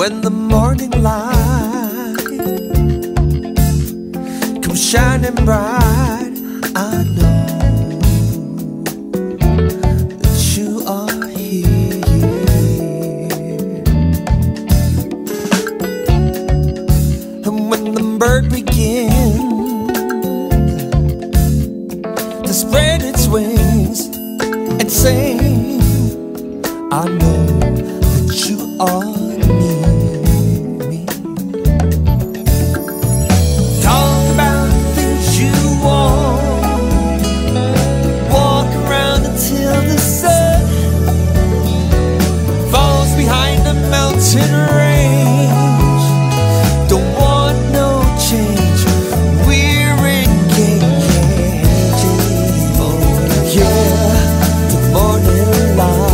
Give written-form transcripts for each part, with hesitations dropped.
When the morning light comes shining bright, I know that you are here. And when the bird begins to spread its wings and sing, I know that you are near me. Talk about the things you want, walk around until the sun falls behind the mountain range. Don't want no change, we're engaged. Yeah, the morning light.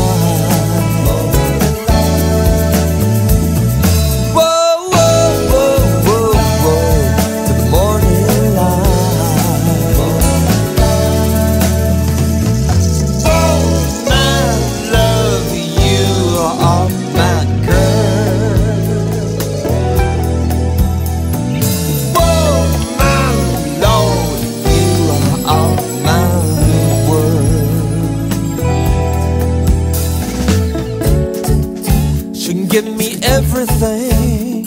Give me everything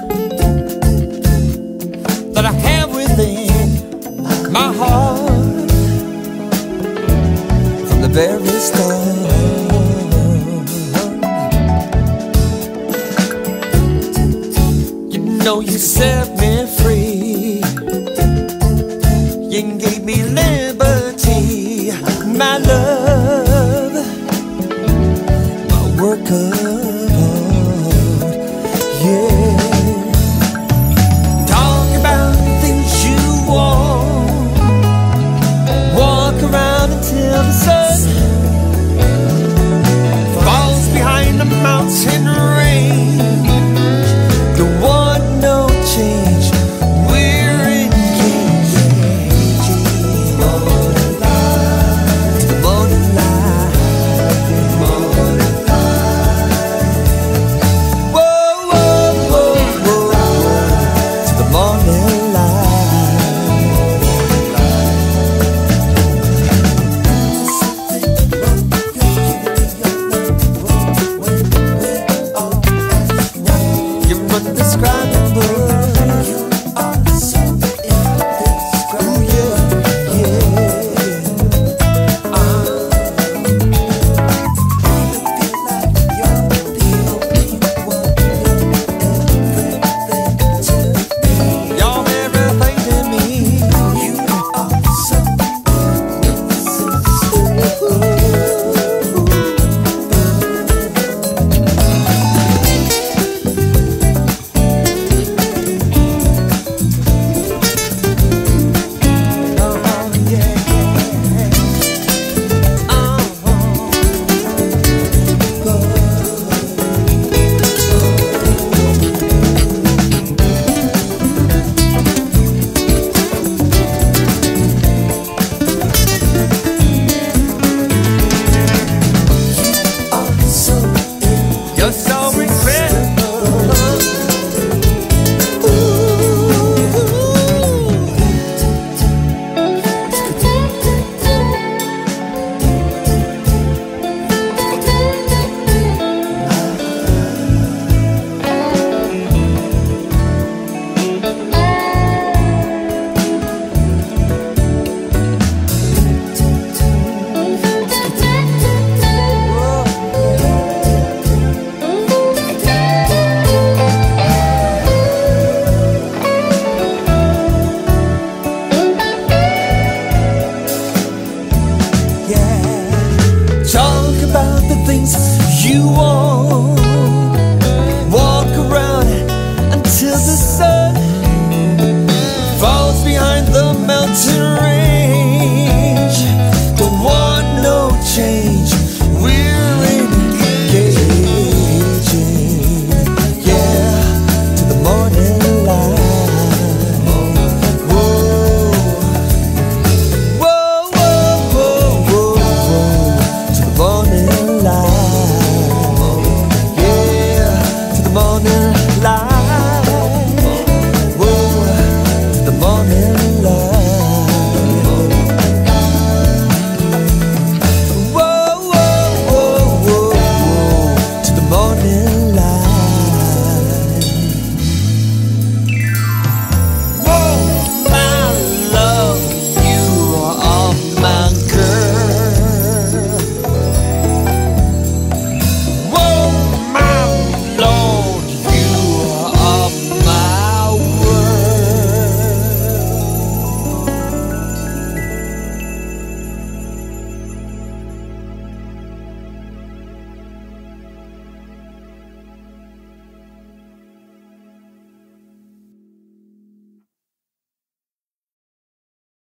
that I have within my heart from the very start. You know you set me free, you gave me liberty, my love, my work of talk about the things you want, walk around until the sun falls behind the mountain range. Don't want no change, we're engaged. Morning light, morning light, morning light. Whoa, whoa, whoa, whoa, to the morning light. You're undescribable. You are so indescribable. Yeah, yeah. Feel like you're the only one. Everything to me. You're everything to me. You are so you're so incredible. Talk about the things you want,